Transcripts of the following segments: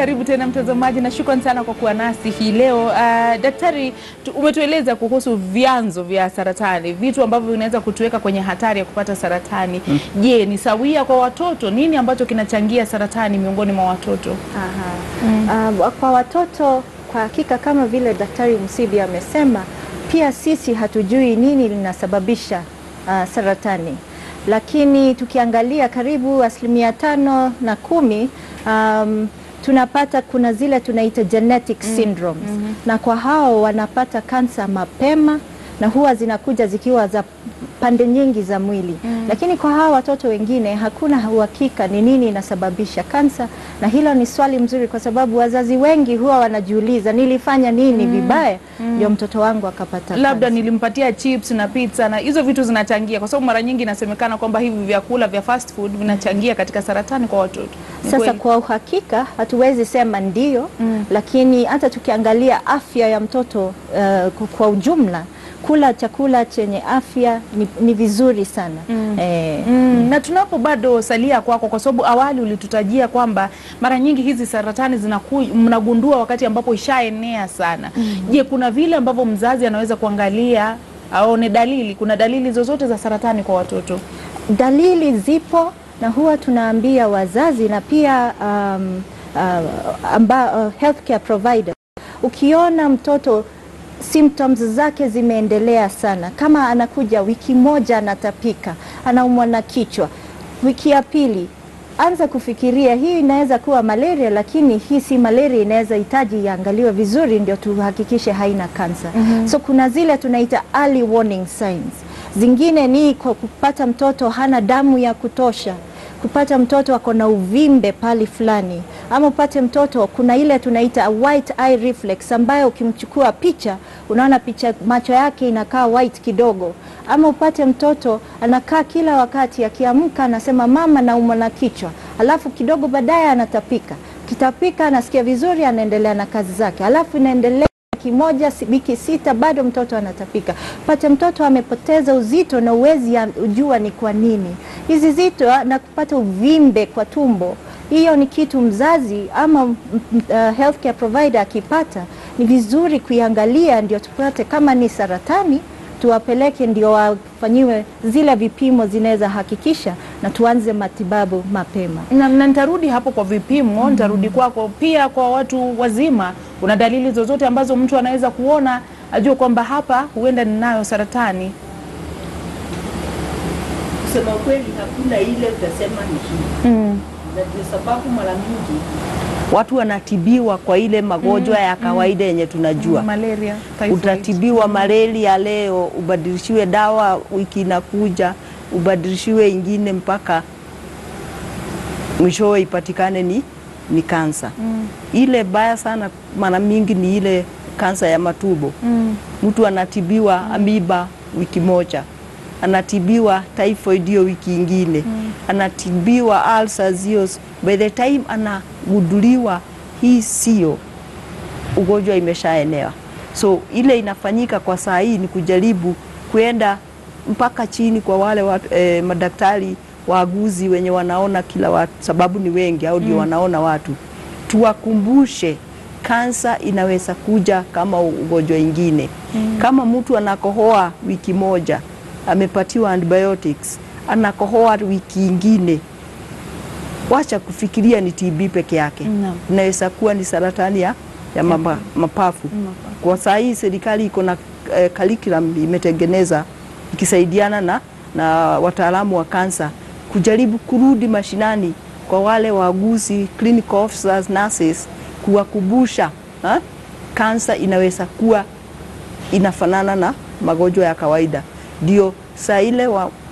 karibu tena mtazamaji na shukrani sana kwa kuwa nasi hii leo. Daktari, umetueleza kuhusu vyanzo vya saratani, vitu ambavyo vinaweza kutuweka kwenye hatari ya kupata saratani. Je, ni sawia kwa watoto? Nini ambacho kinachangia saratani miongoni mwa watoto? Kwa watoto kwa hakika kama vile Daktari Musibi amesema, pia sisi hatujui nini linasababisha saratani. Lakini tukiangalia karibu 5 na 10 tunapata kuna zile tunaita genetic syndromes. Na kwa hao wanapata kansa mapema na huwa zinakuja zikiwa za pande nyingi za mwili. Lakini kwa hao watoto wengine hakuna uhakika ni nini inasababisha kansa, na hilo ni swali mzuri kwa sababu wazazi wengi huwa wanajiuliza nilifanya nini vibaya ndio mtoto wangu akapata kansa. Labda nilimpatia chips na pizza, na hizo vitu zinachangia, kwa sababu mara nyingi inasemekana kwamba hivi vyakula vya fast food vinachangia katika saratani kwa watoto. Sasa kwa uhakika hatuwezi sema ndio, lakini hata tukiangalia afya ya mtoto kwa ujumla, kula chakula chenye afya ni vizuri sana. Na tunapo bado salia kwako, kwa sababu awali ulitutajia kwamba mara nyingi hizi saratani mnagundua wakati ambapo ishaenea sana. Je, kuna vile ambavyo mzazi anaweza kuangalia aone dalili? Kuna dalili zozote za saratani kwa watoto? Dalili zipo na huwa tunaambia wazazi na pia healthcare provider, ukiona mtoto symptoms zake zimeendelea sana, kama anakuja wiki moja anatapika, anaumwa na kichwa, wiki ya pili anza kufikiria hii inaweza kuwa malaria, lakini hii si malaria, inaweza hitaji iangaliwe vizuri ndio tuhakikishe haina kansa. So kuna zile tunaita early warning signs. Zingine ni kupata mtoto hana damu ya kutosha, kupata mtoto ako na uvimbe pali fulani, ama upate mtoto kuna ile tunaita white eye reflex, ambayo ukimchukua picha unaona picha macho yake inakaa white kidogo, ama upate mtoto anakaa kila wakati akiamka anasema mama naumwa na kichwa, alafu kidogo baadaye anatapika, kitapika anasikia vizuri anaendelea na kazi zake, alafu inaendelea kimoja wiki 6 bado mtoto anatapika. Pata mtoto amepoteza uzito na uwezi ujua ni kwa nini hizi zito, na kupata uvimbe kwa tumbo. Hiyo ni kitu mzazi ama healthcare provider akipata ni vizuri kuiangalia, ndio tupate kama ni saratani tuwapeleke ndio wafanyiwe zile vipimo zinaweza hakikisha, na tuanze matibabu mapema. Na nitarudi hapo kwa vipimo, nitarudi kwako pia. Kwa watu wazima, kuna dalili zozote ambazo mtu anaweza kuona ajue kwamba hapa huenda ninayo saratani? Kusema kweli hakuna ile utasema ni hii. Na sababu mara mingi watu wanatibiwa kwa ile magonjwa ya kawaida yenye tunajua. Malaria, typhoid. Utatibiwa malaria leo, ubadilishiwe dawa wiki inakuja, ubadilishiwe ingine mpaka mwishowe ipatikane ni kansa. Ile baya sana mara mingi ni ile kansa ya matumbo. Mtu anatibiwa amiba wiki moja, anatibiwa typhoid hiyo wiki ingine, anatibiwa ulcers hiyo. By the time anaguduliwa hii sio ugonjwa, imeshaenea. So ile inafanyika kwa saa hii ni kujaribu kuenda mpaka chini kwa wale watu, madaktari waaguzi wenye wanaona kila watu, sababu ni wengi au ndio wanaona watu. Tuwakumbushe kansa inaweza kuja kama ugonjwa ingine. Kama mtu anakohoa wiki moja, amepatiwa antibiotics, anakohoa wiki ingine, wacha kufikiria ni TB peke yake. Inaweza kuwa ni saratani ya mapafu. Kwa saa hii serikali iko na curriculum imetengeneza ikisaidiana na wataalamu wa kansa kujaribu kurudi mashinani kwa wale waaguzi, clinical officers, nurses, kuwakumbusha kansa inaweza kuwa inafanana na magonjwa ya kawaida. Ndio saa ile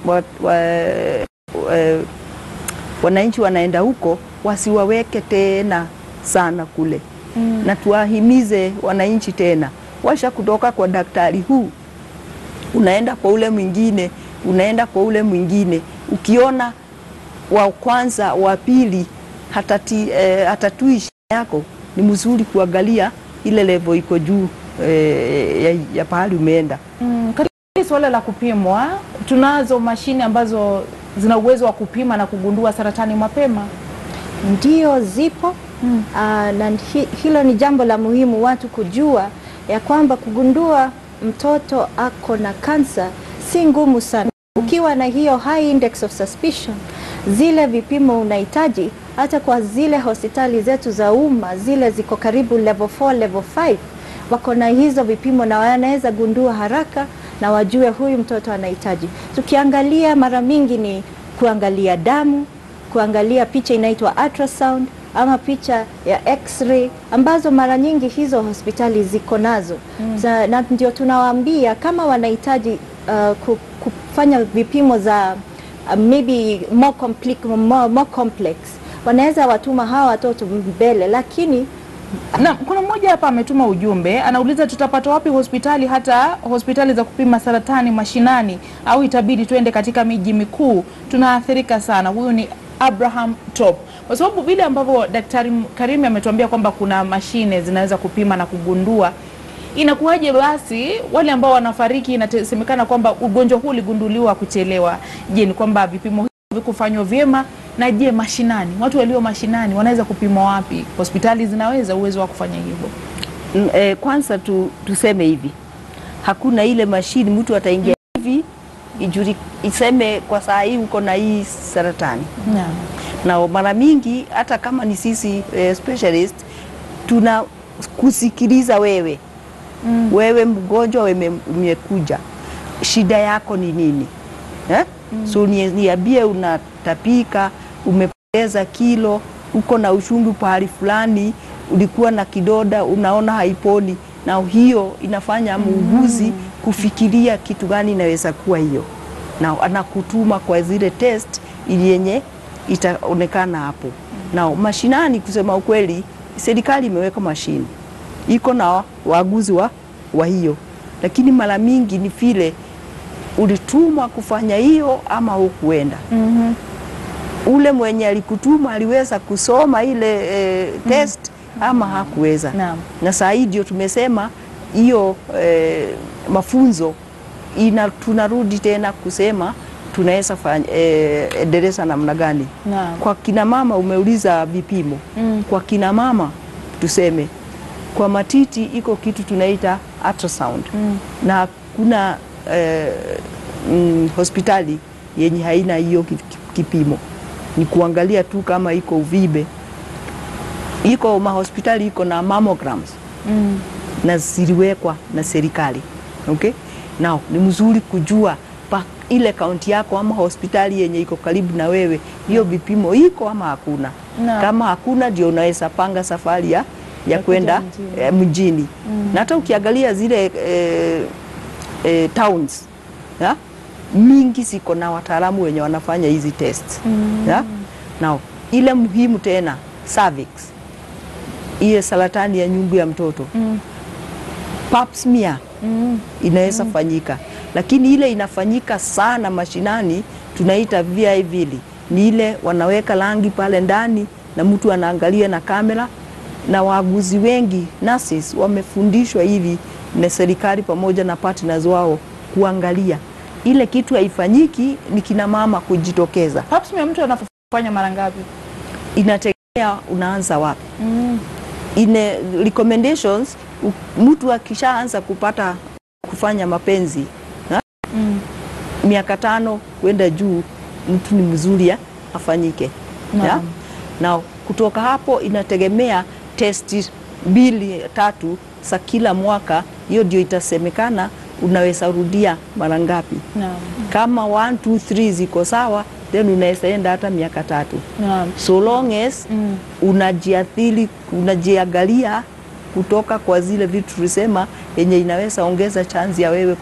wananchi wanaenda huko wasiwaweke tena sana kule. Na tuwahimize wananchi tena, washa kutoka kwa daktari huu unaenda kwa ule mwingine, unaenda kwa ule mwingine, ukiona wa kwanza wa pili hatatui yako, ni mzuri kuangalia ile level iko juu ya pahali umeenda. Katika swala la kupimwa, tunazo mashine ambazo zina uwezo wa kupima na kugundua saratani mapema? Ndio zipo, Na hilo ni jambo la muhimu watu kujua ya kwamba kugundua mtoto ako na kansa si ngumu sana. Ukiwa na hiyo high index of suspicion, zile vipimo unahitaji hata kwa zile hospitali zetu za umma, zile ziko karibu level 4, level 5, wako na hizo vipimo na wanaweza gundua haraka na wajue huyu mtoto anahitaji. Tukiangalia mara mingi ni kuangalia damu, kuangalia picha inaitwa ultrasound ama picha ya x-ray ambazo mara nyingi hizo hospitali ziko nazo. Na ndio tunawaambia kama wanahitaji kufanya vipimo za maybe more complex, wanaweza watuma hawa watoto mbele. Lakini na kuna mmoja hapa ametuma ujumbe, anauliza tutapata wapi hospitali, hata hospitali za kupima saratani mashinani, au itabidi tuende katika miji mikuu? Tunaathirika sana. Huyu ni Abraham Top. Kwa sababu vile ambavyo Daktari Karimi ametuambia kwamba kuna mashine zinaweza kupima na kugundua, inakuwaje basi wale ambao wanafariki inasemekana kwamba ugonjwa huu uligunduliwa kuchelewa? Je, ni kwamba vipimo hivi vikufanywa vyema? Na je, mashinani, watu walio mashinani wanaweza kupimwa wapi? Hospitali zinaweza uwezo wa kufanya hivyo? Kwanza tuseme hivi, hakuna ile mashini mtu ataingia hivi iseme kwa saa hii uko na hii saratani. Na mara mingi hata kama ni sisi specialist, tuna kusikiliza wewe. Wewe mgonjwa, wewe umekuja, shida yako ni nini? So niambie, unatapika, umepoteza kilo, uko na ushungu pahali fulani, ulikuwa na kidoda unaona haiponi, na hiyo inafanya muuguzi kufikiria kitu gani inaweza kuwa hiyo, na anakutuma kwa zile test ili yenye itaonekana hapo. Na mashinani, kusema ukweli, serikali imeweka mashini, iko na waaguzi wa hiyo, lakini mara mingi ni vile ulitumwa kufanya hiyo ama hukuenda. Ule mwenye alikutuma aliweza kusoma ile test ama hakuweza. Na saa hii ndio tumesema hiyo mafunzo tunarudi tena kusema tunaweza endeleza namna gani. Kwa kina mama umeuliza vipimo. Kwa kina mama tuseme kwa matiti iko kitu tunaita ultrasound. Na kuna hospitali yenye haina hiyo kipimo, ni kuangalia tu kama iko uvibe. Iko mahospitali iko na mammograms na ziliwekwa na serikali. Okay? Now ni mzuri kujua ile kaunti yako ama hospitali yenye iko karibu na wewe hiyo vipimo iko ama hakuna. Kama hakuna, ndio unaweza panga safari ya kwenda mjini. Na hata ukiangalia zile towns mingi ziko na wataalamu wenye wanafanya hizi tests. Now ile muhimu tena, cervix, ile saratani ya nyungu ya mtoto, pap smear inaweza fanyika, lakini ile inafanyika sana mashinani tunaita VIV. Ni ile wanaweka rangi pale ndani na mtu anaangalia na kamera, na waaguzi wengi nurses wamefundishwa hivi na serikali pamoja na partners wao kuangalia. Ile kitu haifanyiki, ni kina mama kujitokeza. Pap smear mtu anafanya mara ngapi? Inategemea unaanza wapi. Ine recommendations, mtu akishaanza kufanya mapenzi miaka 5 kwenda juu, mtu ni mzuri afanyike. Na kutoka hapo inategemea testi 2-3 za kila mwaka, hiyo ndio itasemekana unaweza rudia mara ngapi. Kama 1, 2, 3 ziko sawa, then unaweza enda hata miaka 3. So long as unajiathiri, unajiangalia kutoka kwa zile vitu tulisema yenye inaweza ongeza chance ya wewe.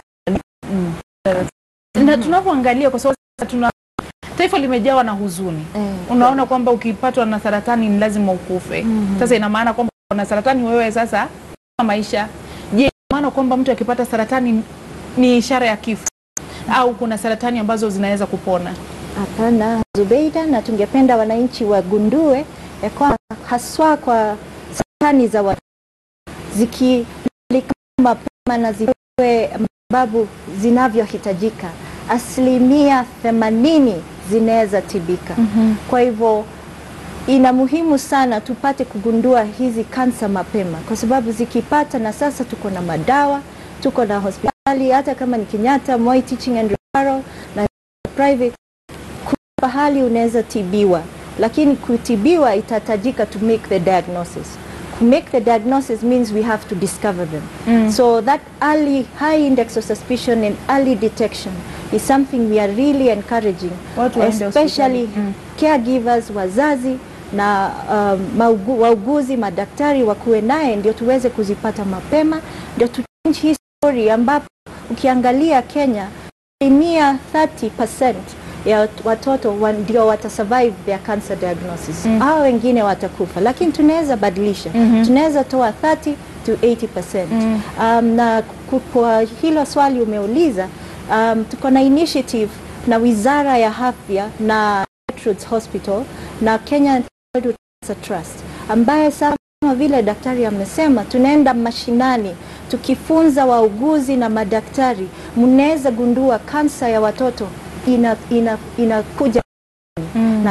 Na tunapoangalia, kwa sababu taifa limejawa na huzuni. Unaona kwamba ukipatwa na saratani ni lazima ukufe. Sasa ina maana kwamba una saratani wewe sasa maisha. Je, maana kwamba mtu akipata saratani ni ishara ya kifo, au kuna saratani ambazo zinaweza kupona? Hapana, Zubeida, na tungependa wananchi wagundue ya kwamba haswa kwa saratani za watoto zikilika mapema na zipewe matibabu zinavyohitajika, 80% zinaweza tibika. Kwa hivyo ina muhimu sana tupate kugundua hizi kansa mapema, kwa sababu zikipata, na sasa tuko na madawa, tuko na hospitali, hata kama ni Kenyatta, Moi Teaching and Referral na private, pahali unaweza tibiwa, lakini kutibiwa itatajika to make the diagnosis. To make the diagnosis means we have to discover them. So that early high index of suspicion and early detection is something we are really encouraging, especially caregivers, wazazi na wauguzi, madaktari wakuwe naye, ndio tuweze kuzipata mapema, ndio tu change hii story, ambapo ukiangalia Kenya 30% ya watoto ndio watasurvive their cancer diagnosis. Hao wengine watakufa, lakini tunaweza badilisha. Tunaweza toa 30 to 80%. Na kwa hilo swali umeuliza, tuko na initiative na Wizara ya Afya na Gertrude's Hospital na Kenya Cancer Trust, ambaye kama vile daktari amesema, tunaenda mashinani tukifunza wauguzi na madaktari, mnaweza gundua kansa ya watoto inakuja na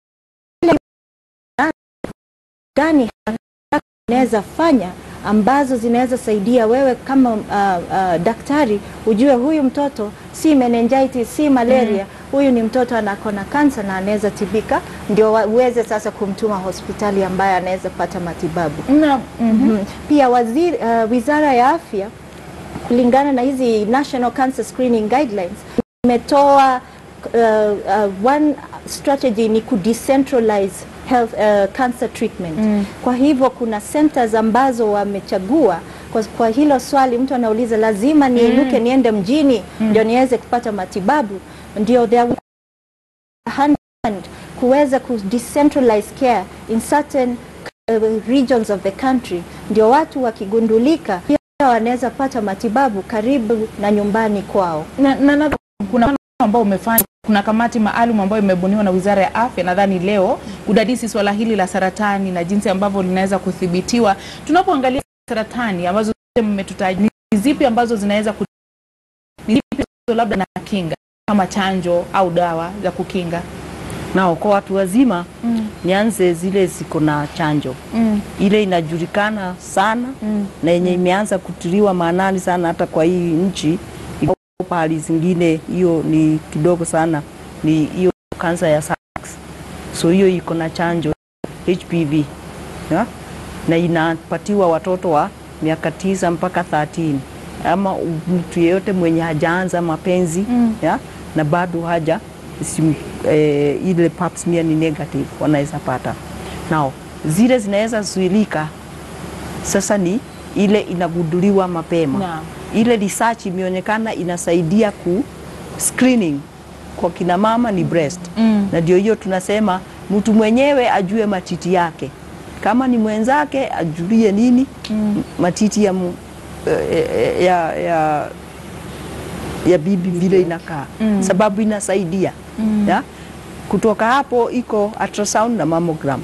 gani unaweza fanya ambazo zinaweza saidia wewe kama daktari ujue huyu mtoto si meningitis, si malaria, huyu ni mtoto anakona kansa na anaweza tibika, ndio uweze sasa kumtuma hospitali ambaye anaweza pata matibabu. Pia Wizara ya Afya kulingana na hizi National Cancer Screening Guidelines imetoa one strategy ni ku decentralize health cancer treatment. Kwa hivyo kuna centers ambazo wamechagua. Kwa hilo swali mtu anauliza lazima niinuke niende mjini ndio niweze kupata matibabu, ndio there hand kuweza ku decentralize care in certain regions of the country, ndio watu wakigundulika wanaweza pata matibabu karibu na nyumbani kwao. Na kuna ambao umefanya, kuna kamati maalum ambayo imebuniwa na Wizara ya Afya nadhani leo kudadisi swala hili la saratani na jinsi ambavyo linaweza kudhibitiwa. Tunapoangalia saratani ambazo mmetutaja, ni zipi ambazo zinaweza ni zipi labda na kinga kama chanjo au dawa za kukinga? Na kwa watu wazima nianze zile ziko na chanjo. Ile inajulikana sana na yenye imeanza kutiliwa maanani sana hata kwa hii nchi. Pahali zingine hiyo ni kidogo sana, ni hiyo kansa ya cervix. So hiyo iko na chanjo HPV na inapatiwa watoto wa miaka 9 mpaka 13, ama mtu yeyote mwenye hajaanza mapenzi na bado haja ile pap smear ni negative wanaweza pata. Now zile zinaweza zuilika sasa ni ile inagunduliwa mapema. Ile research imeonekana inasaidia ku screening kwa kina mama ni breast. Na ndio hiyo tunasema mtu mwenyewe ajue matiti yake, kama ni mwenzake ajulie nini matiti ya bibi vile inakaa, sababu inasaidia. Kutoka hapo iko ultrasound na mammogram,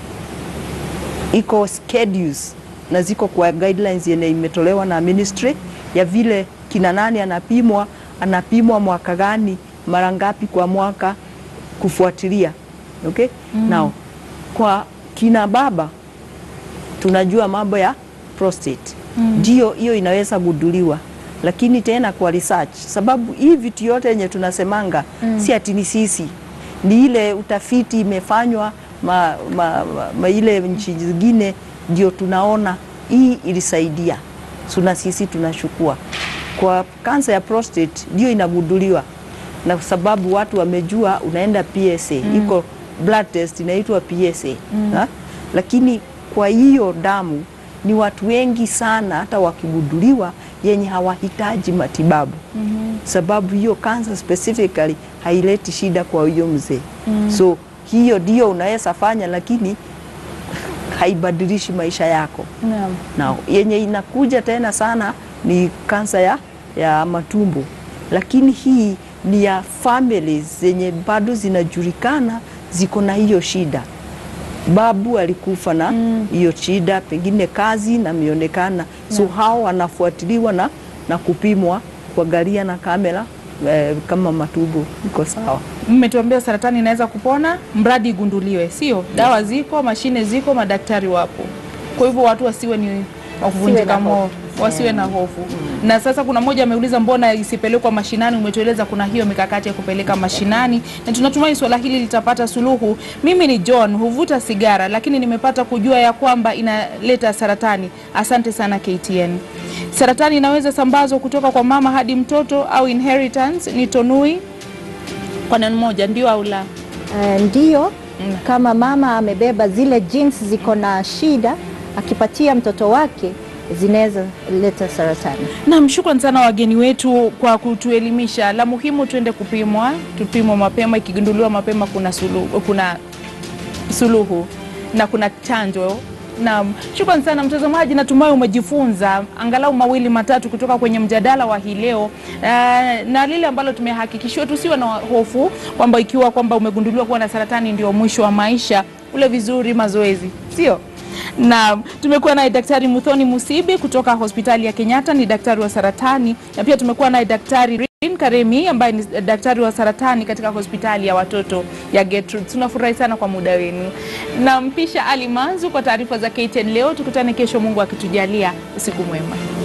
iko schedules na ziko kwa guidelines yenye imetolewa na ministry ya vile kina nani anapimwa mwaka gani, mara ngapi kwa mwaka kufuatilia. Now kwa kina baba tunajua mambo ya prostate. Ndio hiyo inaweza guduliwa, lakini tena kwa research, sababu hii vitu yote yenye tunasemanga si ati ni sisi, ni ile utafiti imefanywa ile nchi zingine, ndio tunaona hii ilisaidia. Suna sisi tunashukua kwa kansa ya prostate ndio inagunduliwa, na sababu watu wamejua unaenda PSA, iko blood test inaitwa PSA. Lakini kwa hiyo damu ni watu wengi sana hata wakigunduliwa yenye hawahitaji matibabu. Sababu hiyo kansa specifically haileti shida kwa hiyo mzee. So hiyo ndio unaweza fanya, lakini haibadilishi maisha yako. Now yenye inakuja tena sana ni kansa ya matumbo, lakini hii ni ya families zenye bado zinajulikana ziko na hiyo shida. Babu alikufa na hiyo shida, pengine kazi na mionekana. So hao wanafuatiliwa na kupimwa kwa galia na kamera kama matumbo iko sawa. Mmetuambia saratani inaweza kupona mradi igunduliwe, sio? Dawa ziko, mashine ziko, madaktari wapo. Kwa hivyo watu wasiwe ni wakuvunjika moyo, wasiwe na hofu. Na sasa kuna mmoja ameuliza mbona isipelekwa mashinani, umetueleza kuna hiyo mikakati ya kupeleka mashinani na tunatumai swala hili litapata suluhu. Mimi ni John, huvuta sigara lakini nimepata kujua ya kwamba inaleta saratani. Asante sana KTN. Saratani inaweza sambazwa kutoka kwa mama hadi mtoto au inheritance? Ni Tonui kwa neno moja, ndio au la? Ndio. Kama mama amebeba zile genes ziko na shida, akipatia mtoto wake zinaweza leta saratani. Na shukrani sana wageni wetu kwa kutuelimisha. La muhimu tuende kupimwa, tupimwe mapema, ikigunduliwa mapema kuna suluhu na kuna chanjo. Na shukrani sana mtazamaji, natumai umejifunza angalau mawili matatu kutoka kwenye mjadala wa hii leo. Na lile ambalo tumehakikishiwa, tusiwe na hofu kwamba ikiwa kwamba umegunduliwa kuwa na saratani ndio mwisho wa maisha. Ule vizuri, mazoezi, sio? Na tumekuwa naye Daktari Muthoni Musibi kutoka hospitali ya Kenyatta, ni daktari wa saratani, na pia tumekuwa naye Daktari Rin Karemi ambaye ni daktari wa saratani katika hospitali ya watoto ya Gertrude. Tunafurahi sana kwa muda wenu. Na mpisha Ali Manzu kwa taarifa za KTN leo. Tukutane kesho Mungu akitujalia. Usiku mwema.